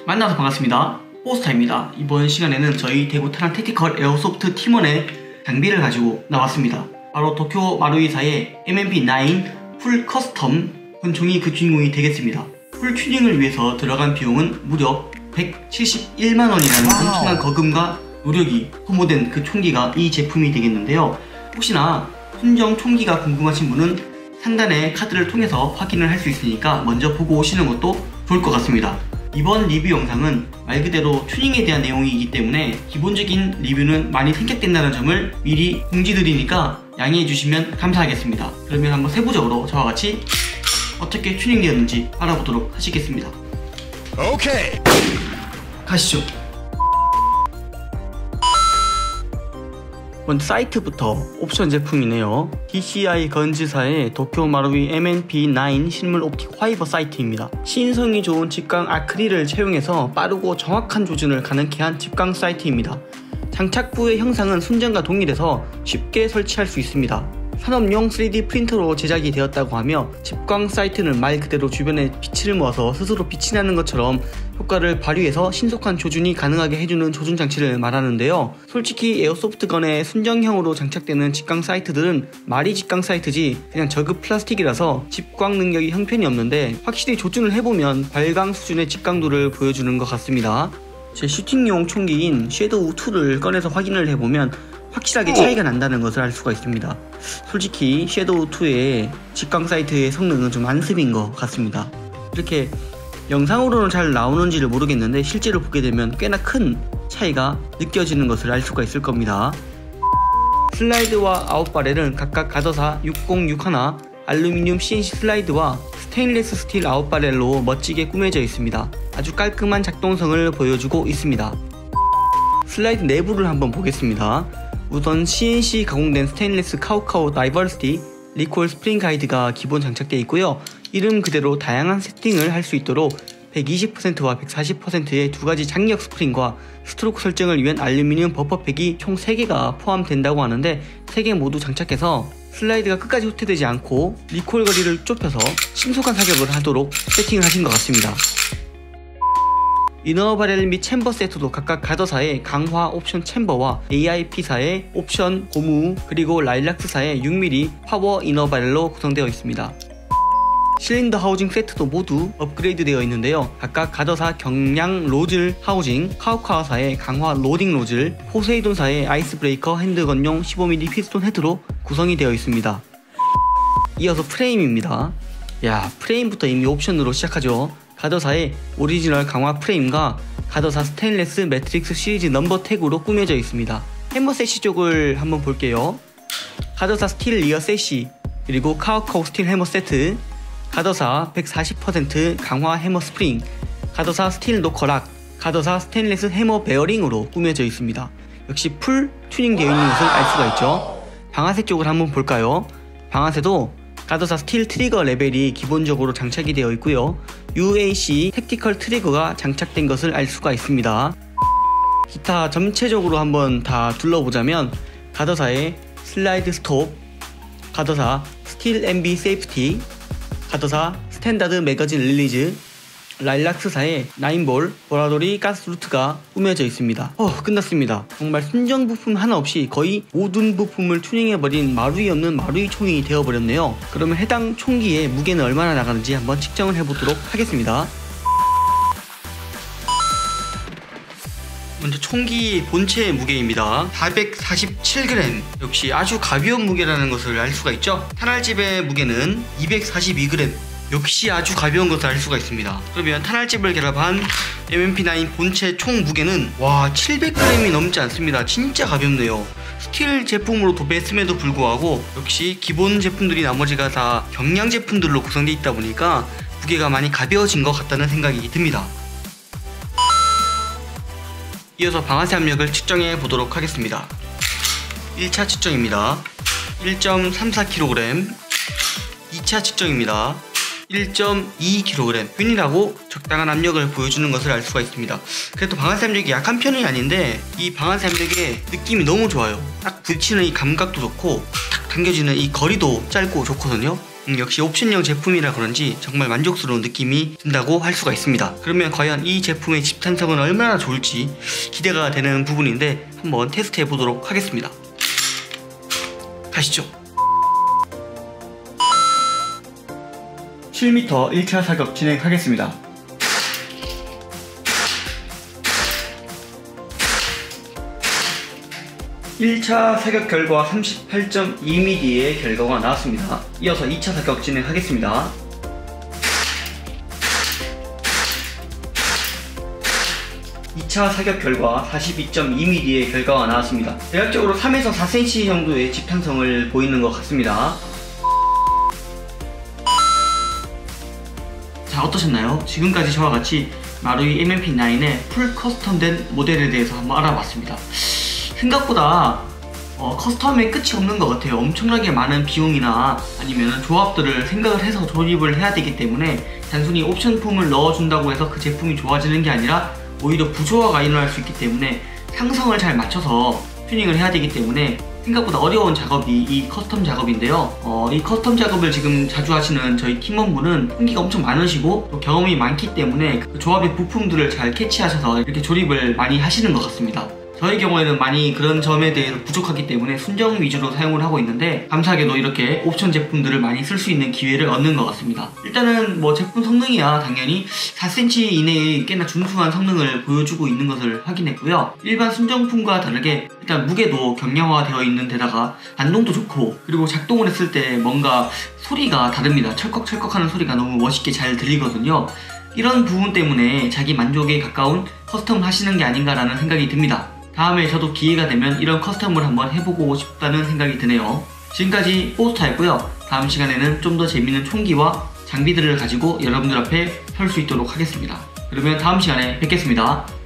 만나서 반갑습니다. 포스타입니다. 이번 시간에는 저희 대구 타랑 택티컬 에어소프트 팀원의 장비를 가지고 나왔습니다. 바로 도쿄 마루이사의 MMP9 풀 커스텀 권총이 그 주인공이 되겠습니다. 풀 튜닝을 위해서 들어간 비용은 무려 171만원이라는 엄청난 거금과 노력이 소모된 그 총기가 이 제품이 되겠는데요. 혹시나 순정 총기가 궁금하신 분은 상단의 카드를 통해서 확인을 할 수 있으니까 먼저 보고 오시는 것도 좋을 것 같습니다. 이번 리뷰 영상은 말 그대로 튜닝에 대한 내용이기 때문에 기본적인 리뷰는 많이 생략된다는 점을 미리 공지드리니까 양해해 주시면 감사하겠습니다. 그러면 한번 세부적으로 저와 같이 어떻게 튜닝되었는지 알아보도록 하시겠습니다. 오케이! 가시죠. 먼저 사이트부터 옵션 제품이네요. DCI 건즈사의 도쿄 마루이 MMP9 실물 옵틱 화이버 사이트입니다. 시인성이 좋은 직광 아크릴을 채용해서 빠르고 정확한 조준을 가능케 한 직광 사이트입니다. 장착부의 형상은 순정과 동일해서 쉽게 설치할 수 있습니다. 산업용 3D 프린터로 제작이 되었다고 하며 직광 사이트는 말 그대로 주변에 빛을 모아서 스스로 빛이 나는 것처럼 효과를 발휘해서 신속한 조준이 가능하게 해주는 조준 장치를 말하는데요. 솔직히 에어소프트건에 순정형으로 장착되는 직광 사이트들은 말이 직광 사이트지 그냥 저급 플라스틱이라서 직광 능력이 형편이 없는데 확실히 조준을 해보면 발광 수준의 직광도를 보여주는 것 같습니다. 제 슈팅용 총기인 섀도우2를 꺼내서 확인을 해보면 확실하게 차이가 난다는 것을 알 수가 있습니다. 솔직히 섀도우2의 직광 사이트의 성능은 좀 안습인 것 같습니다. 이렇게 영상으로는 잘 나오는지를 모르겠는데 실제로 보게 되면 꽤나 큰 차이가 느껴지는 것을 알 수가 있을 겁니다. 슬라이드와 아웃바렐은 각각 가더사 6061 알루미늄 CNC 슬라이드와 스테인리스 스틸 아웃바렐로 멋지게 꾸며져 있습니다. 아주 깔끔한 작동성을 보여주고 있습니다. 슬라이드 내부를 한번 보겠습니다. 우선 CNC 가공된 스테인리스 카우카우 다이버시티 리콜 스프링 가이드가 기본 장착되어 있고요. 이름 그대로 다양한 세팅을 할 수 있도록 120%와 140%의 두 가지 장력 스프링과 스트로크 설정을 위한 알루미늄 버퍼팩이 총 3개가 포함된다고 하는데 3개 모두 장착해서 슬라이드가 끝까지 후퇴되지 않고 리콜 거리를 좁혀서 신속한 사격을 하도록 세팅을 하신 것 같습니다. 이너 바렐 및 챔버 세트도 각각 가더사의 강화 옵션 챔버와 AIP사의 옵션 고무 그리고 라일락스사의 6mm 파워 이너 바렐로 구성되어 있습니다. 실린더 하우징 세트도 모두 업그레이드 되어 있는데요. 각각 가더사 경량 로즐 하우징, 카우카와사의 강화 로딩 로즐, 포세이돈사의 아이스 브레이커 핸드건용 15mm 피스톤 헤드로 구성이 되어 있습니다. 이어서 프레임입니다. 프레임부터 이미 옵션으로 시작하죠. 가더사의 오리지널 강화 프레임과 가더사 스테인레스 매트릭스 시리즈 넘버 택으로 꾸며져 있습니다. 해머 세시 쪽을 한번 볼게요. 가더사 스틸 리어 세시, 그리고 카우카우 스틸 해머 세트, 가더사 140% 강화 해머 스프링, 가더사 스틸 노커락, 가더사 스테인레스 해머 베어링으로 꾸며져 있습니다. 역시 풀 튜닝 되어 있는 것을 알 수가 있죠. 방아쇠 쪽을 한번 볼까요? 방아쇠도 가더사 스틸 트리거 레벨이 기본적으로 장착이 되어 있고요. UAC 택티컬 트리거가 장착된 것을 알 수가 있습니다. 기타 전체적으로 한번 다 둘러보자면 가더사의 슬라이드 스톱, 가더사 스틸 MB 세이프티, 가더사 스탠다드 매거진 릴리즈, 라일락스사의 9볼 보라돌이 가스 루트가 꾸며져 있습니다. 끝났습니다. 정말 순정 부품 하나 없이 거의 모든 부품을 튜닝해버린 마루이 없는 마루이 총이 되어버렸네요. 그러면 해당 총기의 무게는 얼마나 나가는지 한번 측정을 해보도록 하겠습니다. 먼저 총기 본체의 무게입니다. 447g, 역시 아주 가벼운 무게라는 것을 알 수가 있죠. 탄알집의 무게는 242g, 역시 아주 가벼운 것을 알 수가 있습니다. 그러면 탄알집을 결합한 MMP9 본체 총 무게는 700g이 넘지 않습니다. 진짜 가볍네요. 스틸 제품으로 도배했음에도 불구하고 역시 기본 제품들이 나머지가 다 경량 제품들로 구성되어 있다 보니까 무게가 많이 가벼워진 것 같다는 생각이 듭니다. 이어서 방아쇠 압력을 측정해 보도록 하겠습니다. 1차 측정입니다. 1.34kg, 2차 측정입니다. 1.22kg, 균일하고 적당한 압력을 보여주는 것을 알 수가 있습니다. 그래도 방아쇠 압력이 약한 편은 아닌데 이 방아쇠 압력의 느낌이 너무 좋아요. 딱 부딪히는 이 감각도 좋고 탁 당겨지는 이 거리도 짧고 좋거든요. 역시 옵션형 제품이라 그런지 정말 만족스러운 느낌이 든다고 할 수가 있습니다. 그러면 과연 이 제품의 집탄성은 얼마나 좋을지 기대가 되는 부분인데 한번 테스트 해보도록 하겠습니다. 가시죠. 7m 1차 사격 진행하겠습니다. (1차) 사격 결과 38.2mm의 결과가 나왔습니다. 이어서 2차 사격 진행하겠습니다. (2차) 사격 결과 42.2mm의 결과가 나왔습니다. 대략적으로 3에서 4cm 정도의 집탄성을 보이는 것 같습니다. 자, 어떠셨나요? 지금까지 저와 같이 마루이 MMP9의 풀 커스텀된 모델에 대해서 한번 알아봤습니다. 생각보다 커스텀에 끝이 없는 것 같아요. 엄청나게 많은 비용이나 아니면 조합들을 생각을 해서 조립을 해야 되기 때문에 단순히 옵션품을 넣어준다고 해서 그 제품이 좋아지는 게 아니라 오히려 부조화가 일어날 수 있기 때문에 상성을 잘 맞춰서 튜닝을 해야 되기 때문에 생각보다 어려운 작업이 이 커스텀 작업인데요. 이 커스텀 작업을 지금 자주 하시는 저희 팀원분은 흥기가 엄청 많으시고 또 경험이 많기 때문에 그 조합의 부품들을 잘 캐치하셔서 이렇게 조립을 많이 하시는 것 같습니다. 저희 경우에는 많이 그런 점에 대해서 부족하기 때문에 순정 위주로 사용을 하고 있는데 감사하게도 이렇게 옵션 제품들을 많이 쓸 수 있는 기회를 얻는 것 같습니다. 일단은 뭐 제품 성능이야 당연히 4cm 이내의 꽤나 준수한 성능을 보여주고 있는 것을 확인했고요. 일반 순정품과 다르게 일단 무게도 경량화가 되어 있는 데다가 반동도 좋고 그리고 작동을 했을 때 뭔가 소리가 다릅니다. 철컥철컥 하는 소리가 너무 멋있게 잘 들리거든요. 이런 부분 때문에 자기 만족에 가까운 커스텀을 하시는 게 아닌가라는 생각이 듭니다. 다음에 저도 기회가 되면 이런 커스텀을 한번 해보고 싶다는 생각이 드네요. 지금까지 포스터였고요. 다음 시간에는 좀 더 재밌는 총기와 장비들을 가지고 여러분들 앞에 설 수 있도록 하겠습니다. 그러면 다음 시간에 뵙겠습니다.